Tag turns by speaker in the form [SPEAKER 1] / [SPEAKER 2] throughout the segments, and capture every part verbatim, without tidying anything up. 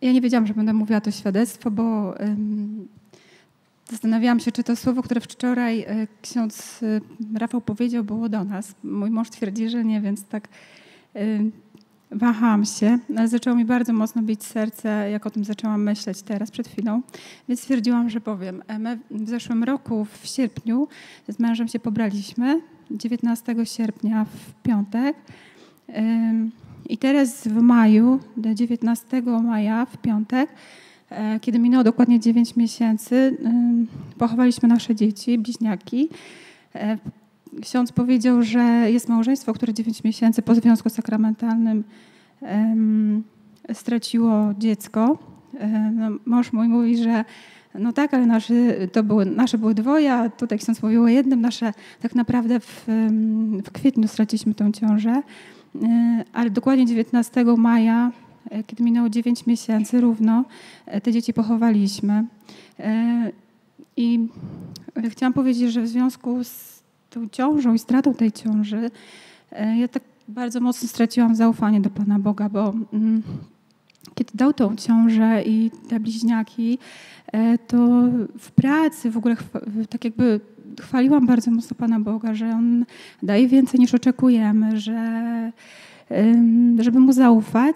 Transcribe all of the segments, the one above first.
[SPEAKER 1] Ja nie wiedziałam, że będę mówiła to świadectwo, bo um, zastanawiałam się, czy to słowo, które wczoraj y, ksiądz y, Rafał powiedział, było do nas. Mój mąż twierdzi, że nie, więc tak y, wahałam się, ale zaczęło mi bardzo mocno bić serce, jak o tym zaczęłam myśleć teraz, przed chwilą, więc stwierdziłam, że powiem. My w zeszłym roku, w sierpniu, z mężem się pobraliśmy, dziewiętnastego sierpnia w piątek. Y, I teraz w maju, dziewiętnastego maja w piątek, kiedy minęło dokładnie dziewięć miesięcy, pochowaliśmy nasze dzieci, bliźniaki. Ksiądz powiedział, że jest małżeństwo, które dziewięć miesięcy po związku sakramentalnym straciło dziecko. No, mąż mój mówi, że no tak, ale nasze, to były, nasze były dwoje, a tutaj ksiądz mówił o jednym. Nasze tak naprawdę w, w kwietniu straciliśmy tę ciążę. Ale dokładnie dziewiętnastego maja, kiedy minęło dziewięć miesięcy równo, te dzieci pochowaliśmy. I chciałam powiedzieć, że w związku z tą ciążą i stratą tej ciąży ja tak bardzo mocno straciłam zaufanie do Pana Boga, bo kiedy dał tą ciążę i te bliźniaki, to w pracy w ogóle tak jakby chwaliłam bardzo mocno Pana Boga, że On daje więcej niż oczekujemy, że żeby Mu zaufać.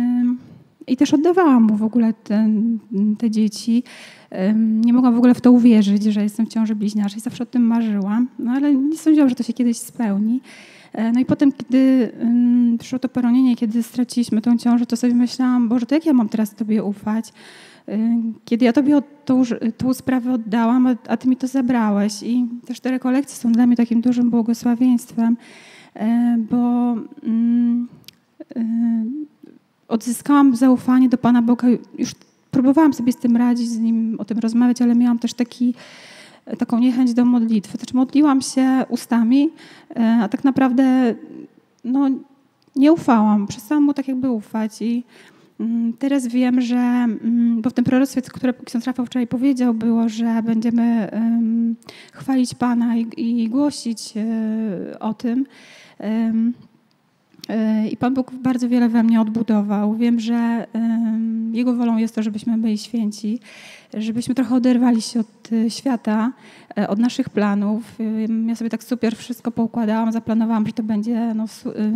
[SPEAKER 1] I też oddawałam Mu w ogóle te, te dzieci. Nie mogłam w ogóle w to uwierzyć, że jestem w ciąży bliźniaczej. Zawsze o tym marzyłam, no ale nie sądziłam, że to się kiedyś spełni. No i potem, kiedy przyszło to poronienie, kiedy straciliśmy tą ciążę, to sobie myślałam, Boże, to jak ja mam teraz Tobie ufać? Kiedy ja Tobie tą, tą sprawę oddałam, a, a Ty mi to zabrałeś. I też te rekolekcje są dla mnie takim dużym błogosławieństwem, bo mm, y, odzyskałam zaufanie do Pana Boga. Już próbowałam sobie z tym radzić, z Nim o tym rozmawiać, ale miałam też taki, taką niechęć do modlitwy. Znaczy modliłam się ustami, a tak naprawdę no, nie ufałam. Przestałam Mu tak jakby ufać. I teraz wiem, że, bo w tym proroctwie, które ksiądz Rafał wczoraj powiedział, było, że będziemy um, chwalić Pana i, i głosić um, o tym. Um, I Pan Bóg bardzo wiele we mnie odbudował. Wiem, że um, Jego wolą jest to, żebyśmy byli święci, żebyśmy trochę oderwali się od świata, od naszych planów. Ja sobie tak super wszystko poukładałam, zaplanowałam, że to będzie no,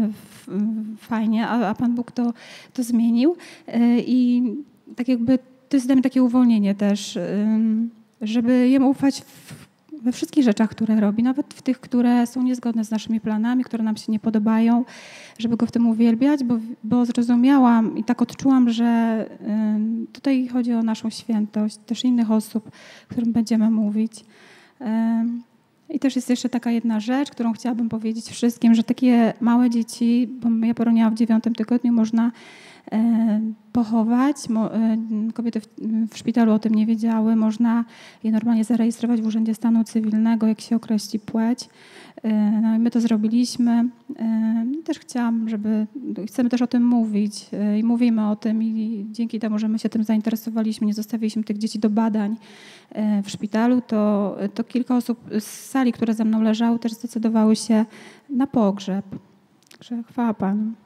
[SPEAKER 1] fajnie, a, a Pan Bóg to, to zmienił. I tak jakby to jest dla mnie takie uwolnienie też, żeby Jemu ufać w, we wszystkich rzeczach, które robi, nawet w tych, które są niezgodne z naszymi planami, które nam się nie podobają, żeby Go w tym uwielbiać, bo, bo zrozumiałam i tak odczułam, że y, tutaj chodzi o naszą świętość, też innych osób, którym będziemy mówić. Y, I też jest jeszcze taka jedna rzecz, którą chciałabym powiedzieć wszystkim, że takie małe dzieci, bo ja poroniłam w dziewiątym tygodniu, można y, pochować. Mo, y, kobiety w, w szpitalu o tym nie wiedziały. Można je normalnie zarejestrować w Urzędzie Stanu Cywilnego, jak się określi płeć. No i my to zrobiliśmy. Też chciałam, żeby, chcemy też o tym mówić i mówimy o tym i dzięki temu, że my się tym zainteresowaliśmy, nie zostawiliśmy tych dzieci do badań w szpitalu, to, to kilka osób z sali, które ze mną leżały, też zdecydowały się na pogrzeb. Także chwała Panu.